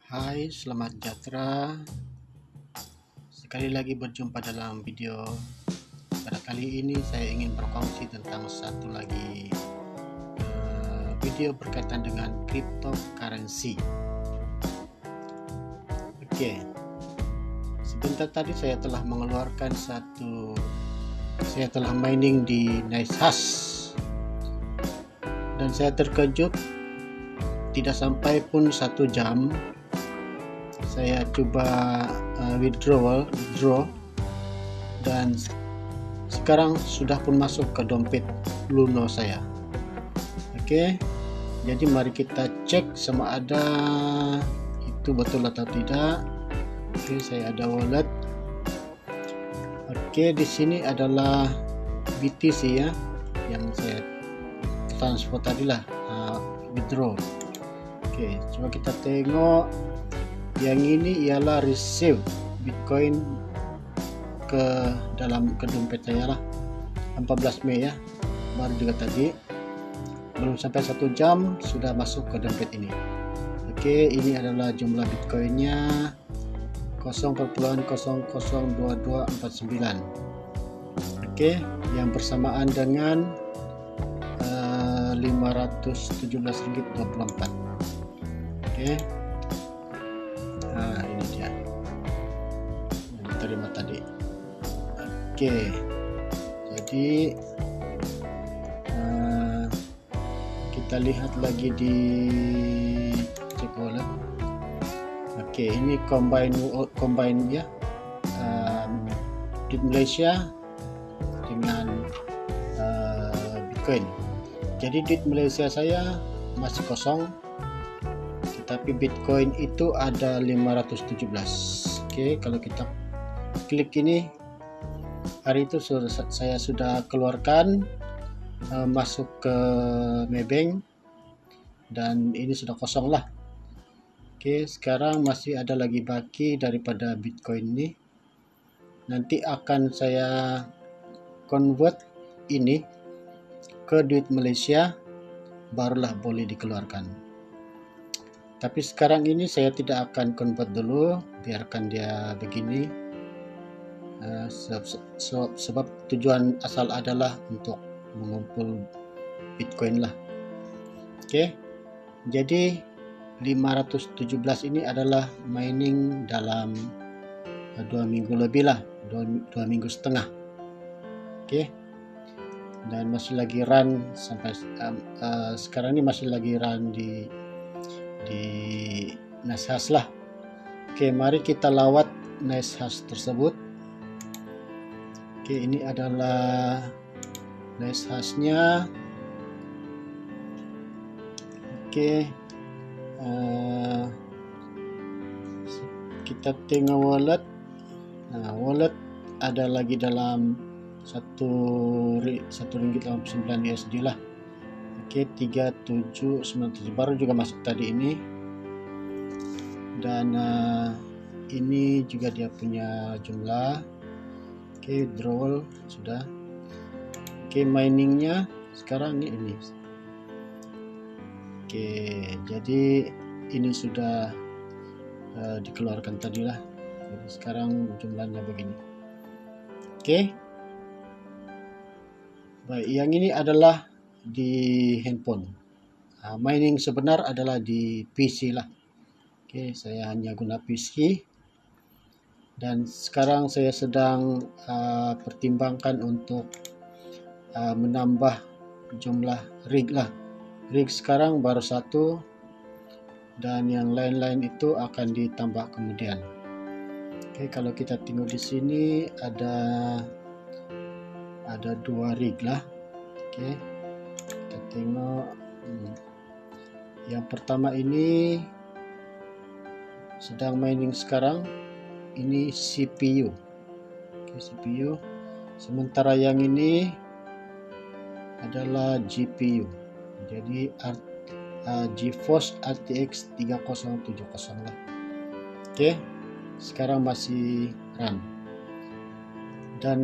Hai, selamat sejahtera. Sekali lagi berjumpa dalam video. Pada kali ini saya ingin berkongsi tentang satu lagi video berkaitan dengan cryptocurrency. Oke, sebentar tadi saya telah mengeluarkan saya telah mining di NiceHash dan saya terkejut, tidak sampai pun 1 jam saya coba withdraw dan sekarang sudah pun masuk ke dompet Luno saya. Oke, jadi mari kita cek sama ada itu betul atau tidak. Oke, saya ada wallet. Oke, di sini adalah BTC ya, yang saya transfer tadi lah, withdraw. Oke, coba kita tengok. Yang ini ialah receive Bitcoin ke dompet saya lah, 14 Mei ya, baru juga tadi, belum sampai 1 jam sudah masuk ke dompet ini. Oke, ini adalah jumlah Bitcoinnya 0,002249. Oke, yang bersamaan dengan Rp517.24. Oke, nah ini dia yang diterima tadi. Oke, jadi kita lihat lagi di cek wallet. Oke, ini combine ya, di Malaysia dengan Bitcoin. Jadi di Malaysia saya masih kosong, tetapi Bitcoin itu ada 517. Oke, kalau kita klik ini, hari itu saya sudah keluarkan, masuk ke Maybank, dan ini sudah kosong lah. Oke, sekarang masih ada lagi baki daripada Bitcoin ini. Nanti akan saya convert ini ke duit Malaysia, barulah boleh dikeluarkan. Tapi sekarang ini saya tidak akan convert dulu, biarkan dia begini. Sebab tujuan asal adalah untuk mengumpul Bitcoin lah. Oke, jadi 517 ini adalah mining dalam 2 minggu lebih lah, 2 minggu setengah. Oke, dan masih lagi run sampai sekarang ini, masih lagi run di NiceHash lah. Oke, mari kita lawat NiceHash tersebut. Oke, ini adalah NiceHash-nya. Oke, kita tengok wallet. Nah, wallet ada lagi dalam 1 ringgit 89 USD lah. Oke, 3797 baru juga masuk tadi ini. Dan ini juga dia punya jumlah. Oke, withdrawal sudah. Oke, miningnya sekarang ini. Oke, jadi ini sudah dikeluarkan tadi lah. Jadi sekarang jumlahnya begini. Oke, baik, yang ini adalah di handphone. Mining sebenar adalah di PC lah. Oke, saya hanya guna PC, dan sekarang saya sedang pertimbangkan untuk menambah jumlah rig lah. Rig sekarang baru 1, dan yang lain-lain itu akan ditambah kemudian. Oke, kalau kita tengok di sini ada 2 rig lah. Oke, kita tengok. Yang pertama ini sedang mining sekarang, ini CPU. Oke, CPU. Sementara yang ini adalah GPU. Jadi GeForce RTX 3070 lah. Oke, sekarang masih run, dan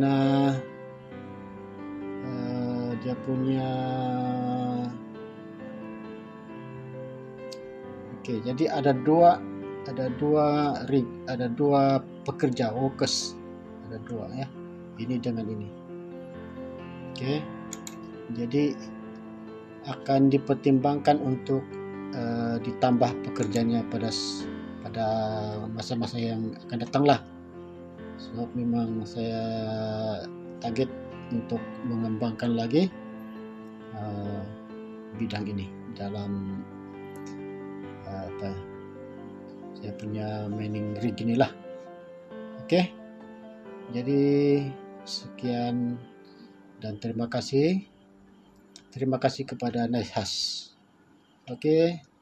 dia punya jadi ada 2 ada dua rig, ada dua pekerja workers, ada dua ya, ini dengan ini. Oke, jadi akan dipertimbangkan untuk ditambah pekerjanya pada masa-masa yang akan datang lah. Sebab memang saya target untuk mengembangkan lagi bidang ini dalam saya punya mining rig inilah. Oke, jadi sekian dan terima kasih kepada Nihas. Oke.